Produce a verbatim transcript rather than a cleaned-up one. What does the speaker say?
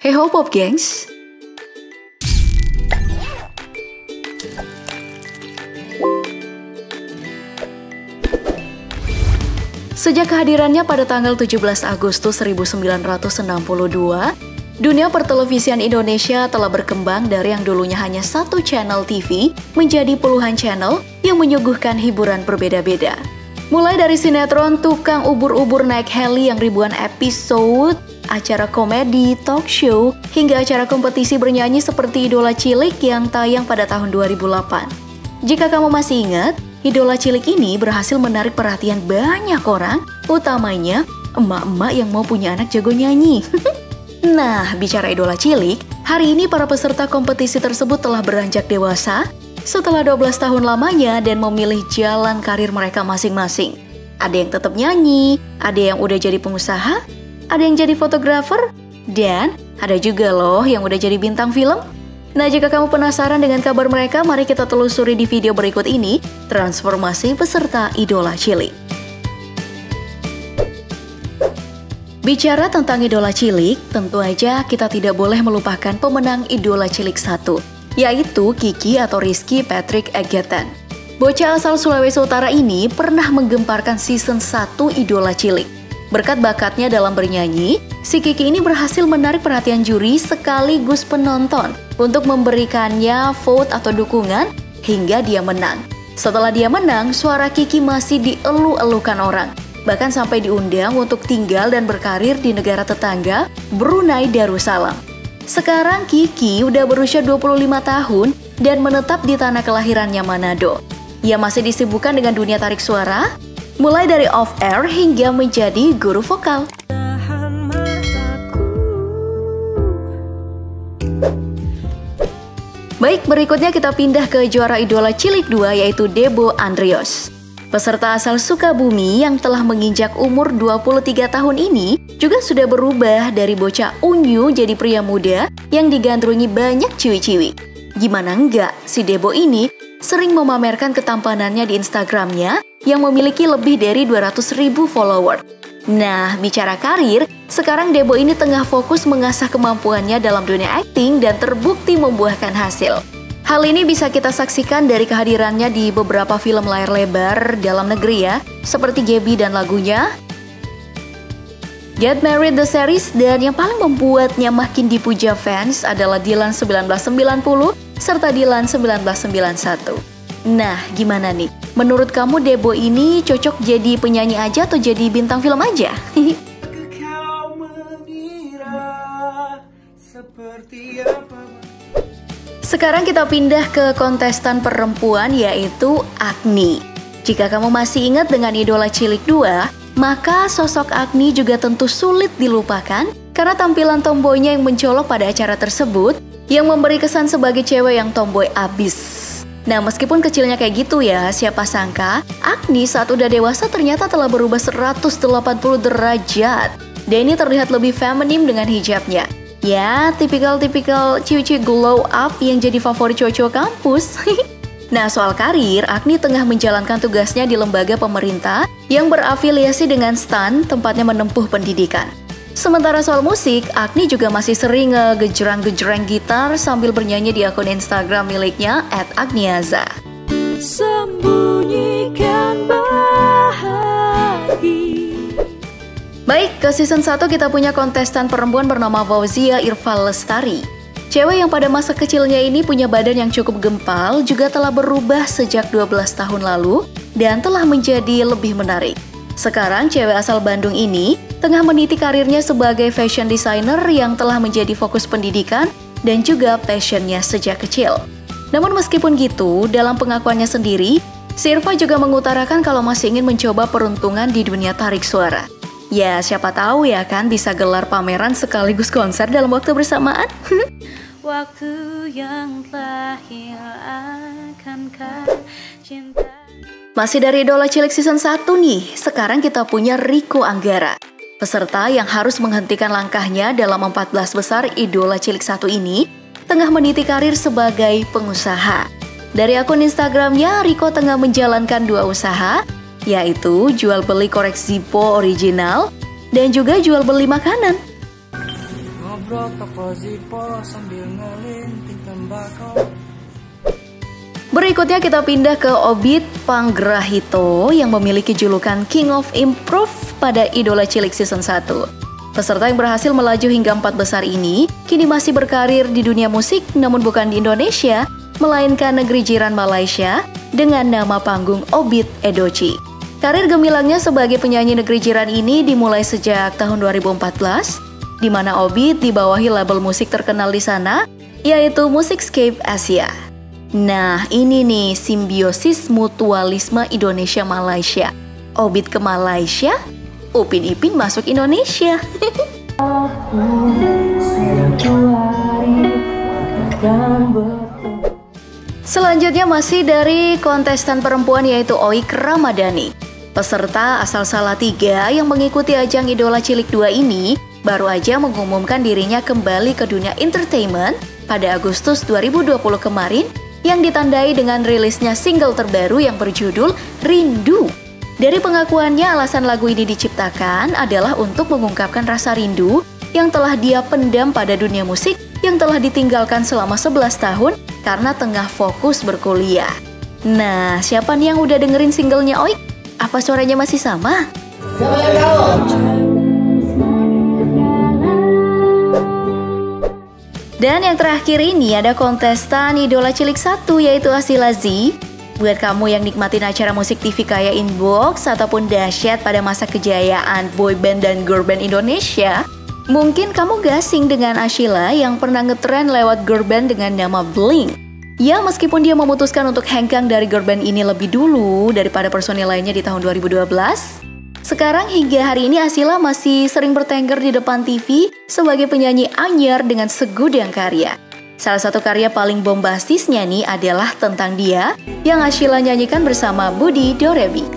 Hey ho Pop gengs. Sejak kehadirannya pada tanggal tujuh belas Agustus seribu sembilan ratus enam puluh dua, dunia pertelevisian Indonesia telah berkembang dari yang dulunya hanya satu channel T V menjadi puluhan channel yang menyuguhkan hiburan berbeda-beda. Mulai dari sinetron Tukang Ubur-Ubur Naik Heli yang ribuan episode, acara komedi, talk show, hingga acara kompetisi bernyanyi seperti Idola Cilik yang tayang pada tahun dua ribu delapan. Jika kamu masih ingat, Idola Cilik ini berhasil menarik perhatian banyak orang, utamanya emak-emak yang mau punya anak jago nyanyi. Nah, bicara Idola Cilik, hari ini para peserta kompetisi tersebut telah beranjak dewasa setelah dua belas tahun lamanya dan memilih jalan karir mereka masing-masing. Ada yang tetap nyanyi, ada yang udah jadi pengusaha, ada yang jadi fotografer, dan ada juga loh yang udah jadi bintang film. Nah, jika kamu penasaran dengan kabar mereka, mari kita telusuri di video berikut ini, transformasi peserta Idola Cilik. Bicara tentang Idola Cilik, tentu aja kita tidak boleh melupakan pemenang Idola Cilik satu, yaitu Kiki atau Rizky Patrick Egetan. Bocah asal Sulawesi Utara ini pernah menggemparkan season satu Idola Cilik. Berkat bakatnya dalam bernyanyi, si Kiki ini berhasil menarik perhatian juri sekaligus penonton untuk memberikannya vote atau dukungan hingga dia menang. Setelah dia menang, suara Kiki masih dielu-elukan orang. Bahkan sampai diundang untuk tinggal dan berkarir di negara tetangga, Brunei Darussalam. Sekarang Kiki udah berusia dua puluh lima tahun dan menetap di tanah kelahirannya Manado. Ia masih disibukkan dengan dunia tarik suara, mulai dari off-air hingga menjadi guru vokal. Baik, berikutnya kita pindah ke juara Idola Cilik dua yaitu Debo Andrios. Peserta asal Sukabumi yang telah menginjak umur dua puluh tiga tahun ini juga sudah berubah dari bocah unyu jadi pria muda yang digandrungi banyak ciwi-ciwi. Gimana enggak, si Debo ini sering memamerkan ketampanannya di Instagramnya yang memiliki lebih dari dua ratus ribu follower. Nah, bicara karir, sekarang Debo ini tengah fokus mengasah kemampuannya dalam dunia akting dan terbukti membuahkan hasil. Hal ini bisa kita saksikan dari kehadirannya di beberapa film layar lebar dalam negeri ya, seperti Gaby dan lagunya, Get Married the Series, dan yang paling membuatnya makin dipuja fans adalah Dilan seribu sembilan ratus sembilan puluh serta Dilan seribu sembilan ratus sembilan puluh satu. Nah, gimana nih? Menurut kamu Debo ini cocok jadi penyanyi aja atau jadi bintang film aja? Kau mengira seperti apa? Sekarang kita pindah ke kontestan perempuan yaitu Agni. Jika kamu masih ingat dengan Idola Cilik dua, maka sosok Agni juga tentu sulit dilupakan karena tampilan tomboynya yang mencolok pada acara tersebut yang memberi kesan sebagai cewek yang tomboy abis. Nah, meskipun kecilnya kayak gitu ya, siapa sangka Agni saat udah dewasa ternyata telah berubah seratus delapan puluh derajat. Dan ini terlihat lebih feminim dengan hijabnya. Ya, tipikal-tipikal ciwi-ciwi glow up yang jadi favorit cowok-cowok kampus. Nah, soal karir, Agni tengah menjalankan tugasnya di lembaga pemerintah yang berafiliasi dengan S T A N, tempatnya menempuh pendidikan. Sementara soal musik, Agni juga masih sering ngegejreng-gejreng gitar sambil bernyanyi di akun Instagram miliknya et agniaza. Sembunyikan bahagia. Baik, ke season satu kita punya kontestan perempuan bernama Fauzia Irfal Lestari. Cewek yang pada masa kecilnya ini punya badan yang cukup gempal juga telah berubah sejak dua belas tahun lalu dan telah menjadi lebih menarik. Sekarang cewek asal Bandung ini tengah meniti karirnya sebagai fashion designer yang telah menjadi fokus pendidikan dan juga passionnya sejak kecil. Namun meskipun gitu, dalam pengakuannya sendiri, si Irfa juga mengutarakan kalau masih ingin mencoba peruntungan di dunia tarik suara. Ya, siapa tahu ya kan bisa gelar pameran sekaligus konser dalam waktu bersamaan. Waktu yang telah hilangkan cinta. Masih dari Idola Cilik season satu nih, sekarang kita punya Rico Anggara. Peserta yang harus menghentikan langkahnya dalam empat belas besar Idola Cilik satu ini tengah meniti karir sebagai pengusaha. Dari akun Instagramnya, Rico tengah menjalankan dua usaha, yaitu jual beli korek Zippo original dan juga jual beli makanan. ngobrol toko Zippo sambil ngelinting tembakau. Berikutnya kita pindah ke Obit Panggrahito yang memiliki julukan King of Improv pada Idola Cilik Season satu. Peserta yang berhasil melaju hingga empat besar ini kini masih berkarir di dunia musik namun bukan di Indonesia, melainkan negeri jiran Malaysia dengan nama panggung Obit Edoci. Karir gemilangnya sebagai penyanyi negeri jiran ini dimulai sejak tahun dua ribu empat belas, di mana Obit dibawahi label musik terkenal di sana, yaitu Musicscape Asia. Nah, ini nih simbiosis mutualisme Indonesia-Malaysia. Obit ke Malaysia, Upin Ipin masuk Indonesia. Selanjutnya masih dari kontestan perempuan yaitu Oik Ramadhani. Peserta asal Salatiga yang mengikuti ajang Idola Cilik dua ini baru aja mengumumkan dirinya kembali ke dunia entertainment pada Agustus dua ribu dua puluh kemarin yang ditandai dengan rilisnya single terbaru yang berjudul Rindu. Dari pengakuannya, alasan lagu ini diciptakan adalah untuk mengungkapkan rasa rindu yang telah dia pendam pada dunia musik yang telah ditinggalkan selama sebelas tahun karena tengah fokus berkuliah. Nah, siapa nih yang udah dengerin singlenya Oik? Apa suaranya masih sama? Siapa yang tahu? Dan yang terakhir ini ada kontestan Idola Cilik satu yaitu Asila Z. Buat kamu yang nikmatin acara musik T V kayak Inbox ataupun Dahsyat pada masa kejayaan boyband dan girlband Indonesia, mungkin kamu gak asing dengan Asila yang pernah ngetren lewat girlband dengan nama Blink. Ya, meskipun dia memutuskan untuk hengkang dari girlband ini lebih dulu daripada personil lainnya di tahun dua ribu dua belas, sekarang hingga hari ini Asila masih sering bertengger di depan T V sebagai penyanyi anyar dengan segudang karya. Salah satu karya paling bombastisnya nih adalah Tentang Dia yang Asila nyanyikan bersama Budi Dorebi.